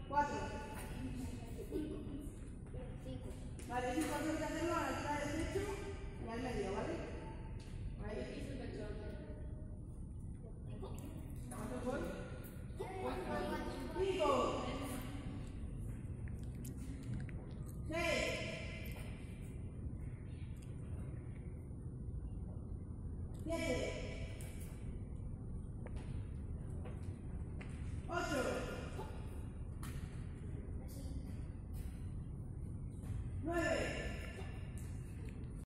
4. Vale, si cuando hay que hacerlo a la altura del pecho y al medio, ¿vale? Ahí. ¿Cuántos voy? 5. 6. 7.